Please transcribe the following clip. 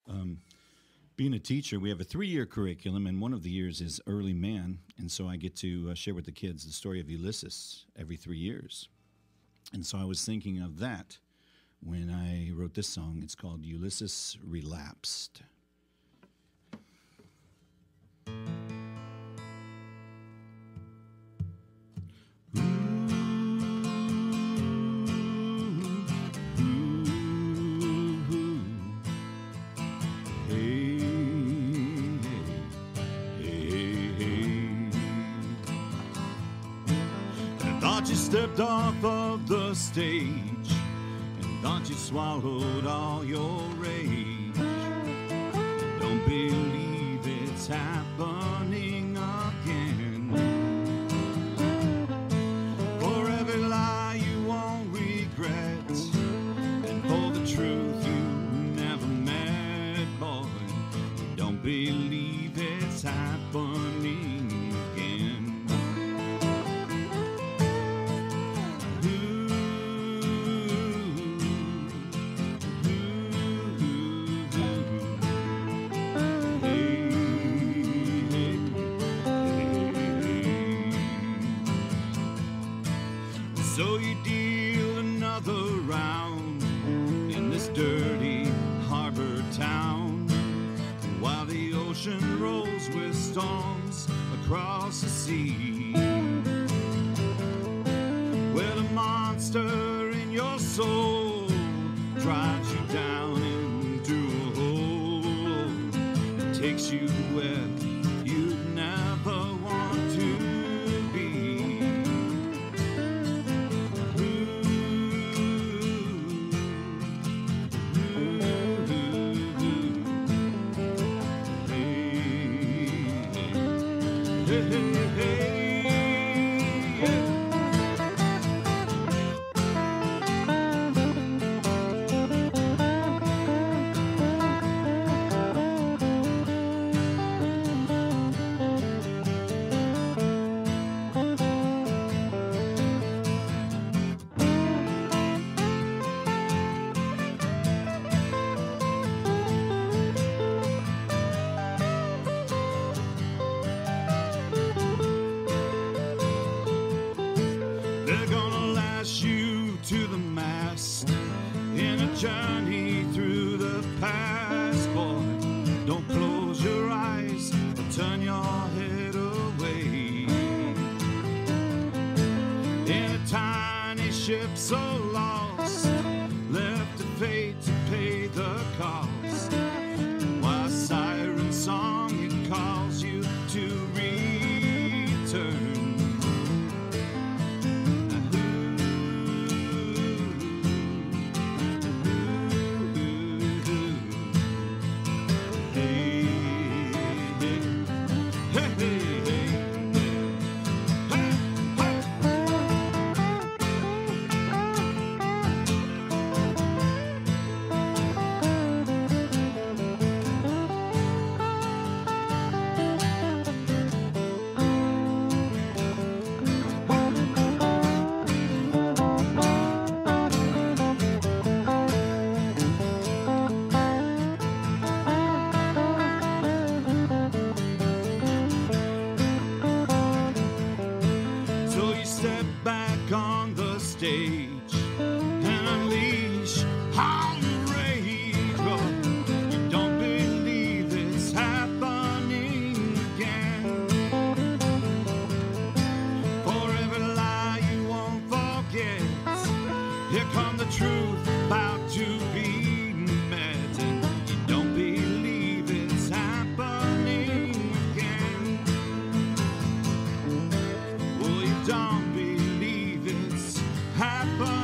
Being a teacher, we have a 3-year curriculum, and one of the years is early man. And so I get to share with the kids the story of Ulysses every 3 years. And so I was thinking of that when I wrote this song. It's called Ulysses Relapsed. You stepped off of the stage and thought you swallowed all your rage. Don't believe it's happening again. For every lie you won't regret, and for the truth you never met, boy, don't believe it's happening again. So you deal another round in this dirty harbor town, while the ocean rolls with storms across the sea. Well, a monster in your soul drives you down into a hole. It takes you where you never want to be. They're gonna lash you to the mast in a journey through the past, boy. Don't close your eyes or turn your head away. In a tiny ship so lost, left to fate to pay the cost, while a siren song it calls you to return. Step back on the stage and unleash all your rage. But you don't believe it's happening again. For every lie you won't forget, here come the truth about to be met, and you don't believe it's happening again. Well, you don't believe it's happening.